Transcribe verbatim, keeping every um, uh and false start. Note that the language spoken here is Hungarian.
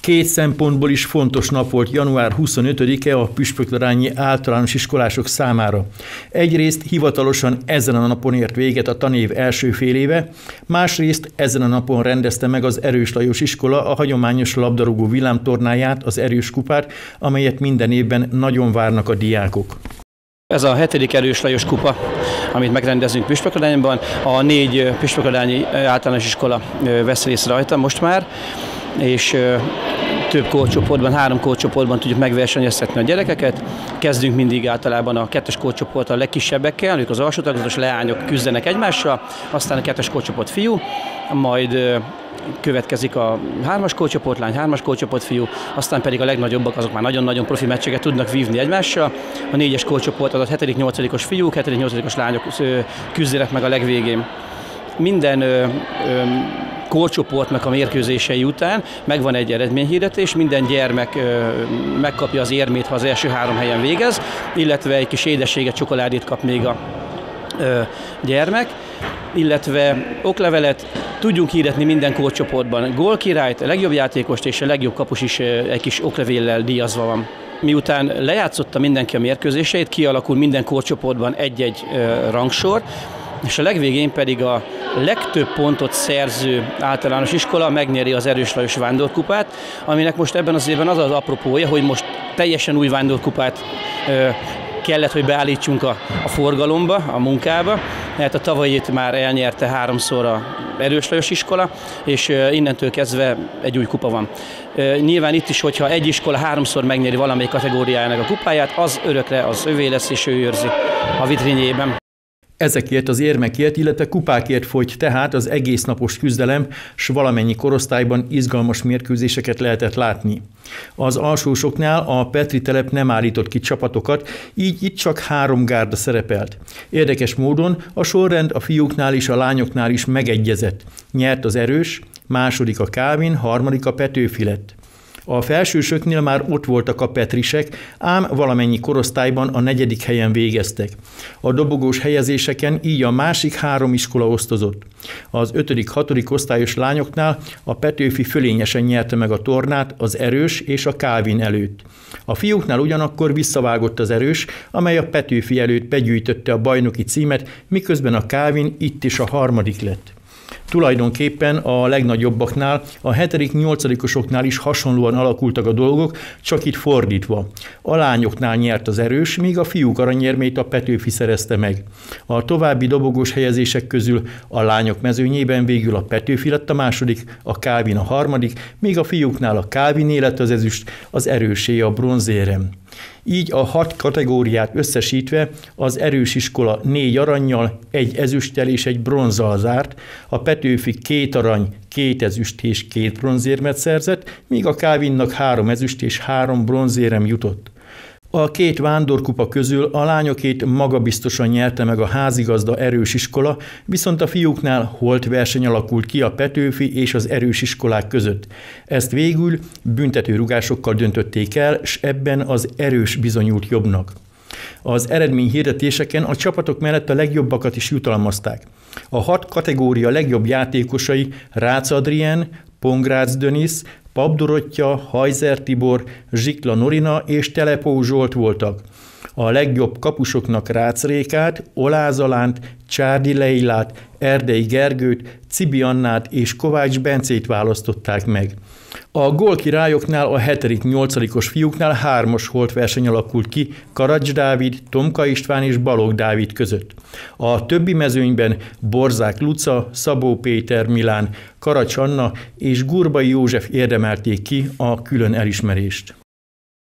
Két szempontból is fontos nap volt január huszonötödike a püspökladányi általános iskolások számára. Egyrészt hivatalosan ezen a napon ért véget a tanév első fél éve, másrészt ezen a napon rendezte meg az Erős Lajos iskola a hagyományos labdarúgó villámtornáját, az Erős kupát, amelyet minden évben nagyon várnak a diákok. Ez a hetedik Erős Lajos kupa, amit megrendezünk Püspökladányban. A négy püspökladányi általános iskola vesz részt rajta most már, és több kórcsoportban, három kórcsoportban tudjuk megversenyeztetni a gyerekeket. Kezdünk mindig általában a kettes kórcsoport a legkisebbekkel, ők az alsó tagozatos leányok küzdenek egymással, aztán a kettes kórcsoport fiú, majd következik a hármas kórcsoport lány, hármas kórcsoport fiú, aztán pedig a legnagyobbak, azok már nagyon-nagyon profi meccseket tudnak vívni egymással. A négyes kórcsoport az a hetedik-nyolcadikos fiúk, hetedik-nyolcadikos lányok küzdenek meg a legvégén. Minden ö, ö, kórcsoportnak a mérkőzései után megvan egy eredményhirdetés, minden gyermek ö, megkapja az érmét, ha az első három helyen végez, illetve egy kis édességet, csokoládét kap még a ö, gyermek, illetve oklevelet. Tudjunk hirdetni minden kórcsoportban gólkirályt, a legjobb játékost és a legjobb kapus is egy kis oklevéllel díjazva van. Miután lejátszotta mindenki a mérkőzéseit, kialakul minden kórcsoportban egy-egy rangsor, és a legvégén pedig a legtöbb pontot szerző általános iskola megnyeri az Erős Lajos vándorkupát, aminek most ebben az évben az az apropója, hogy most teljesen új vándorkupát ö, kellett, hogy beállítsunk a, a forgalomba, a munkába, mert a tavalyit már elnyerte háromszor a Erős Lajos iskola, és innentől kezdve egy új kupa van. Nyilván itt is, hogyha egy iskola háromszor megnyeri valamelyik kategóriájának a kupáját, az örökre az övé lesz, és ő őrzi a vitrínjében. Ezekért az érmekért, illetve kupákért folyt tehát az egésznapos küzdelem, s valamennyi korosztályban izgalmas mérkőzéseket lehetett látni. Az alsósoknál a Petri telep nem állított ki csapatokat, így itt csak három gárda szerepelt. Érdekes módon a sorrend a fiúknál és a lányoknál is megegyezett. Nyert az Erős, második a Kálvin, harmadik a Petőfi lett. A felsősöknél már ott voltak a petrisek, ám valamennyi korosztályban a negyedik helyen végeztek. A dobogós helyezéseken így a másik három iskola osztozott. Az ötödik-hatodik osztályos lányoknál a Petőfi fölényesen nyerte meg a tornát az Erős és a Kálvin előtt. A fiúknál ugyanakkor visszavágott az Erős, amely a Petőfi előtt begyűjtötte a bajnoki címet, miközben a Kálvin itt is a harmadik lett. Tulajdonképpen a legnagyobbaknál, a hetedik-nyolcadikosoknál is hasonlóan alakultak a dolgok, csak itt fordítva. A lányoknál nyert az Erős, míg a fiúk aranyérmét a Petőfi szerezte meg. A további dobogós helyezések közül a lányok mezőnyében végül a Petőfi lett a második, a Kálvin a harmadik, míg a fiúknál a Kálviné lett az ezüst, az Erősé a bronzérem. Így a hat kategóriát összesítve az Erős iskola négy arannyal, egy ezüsttel és egy bronzzal zárt, a Petőfi két arany, két ezüst és két bronzérmet szerzett, míg a Kálvinnak három ezüst és három bronzérem jutott. A két vándorkupa közül a lányokét magabiztosan nyerte meg a házigazda Erős iskola, viszont a fiúknál holt verseny alakult ki a Petőfi és az Erős iskolák között. Ezt végül büntetőrúgásokkal döntötték el, s ebben az Erős bizonyult jobbnak. Az eredményhirdetéseken a csapatok mellett a legjobbakat is jutalmazták. A hat kategória legjobb játékosai Rácz Adrien, Pongrácz Dönis, Pap Dorottya, Hajzer Tibor, Zsikla Norina és Telepó Zsolt voltak. A legjobb kapusoknak Rácz Rékát, Oláz Alánt, Csárdi Leilát, Erdei Gergőt, Cibi Annát és Kovács Bencét választották meg. A gólkirályoknál a hetedik-nyolcadikos fiúknál hármas holtverseny alakult ki Karacs Dávid, Tomka István és Balogh Dávid között. A többi mezőnyben Borzák Luca, Szabó Péter Milán, Karacs Anna és Gurbai József érdemelték ki a külön elismerést.